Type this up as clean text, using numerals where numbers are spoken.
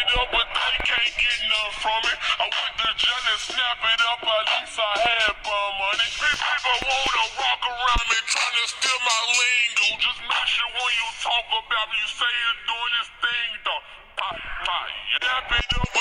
it up, but they can't get none from it. I went to jail and snap it up, at least I had bum money. People wanna walk around me trying to steal my lingo. Just make sure when you talk about me, you say you're doing this thing, though. Snap it up.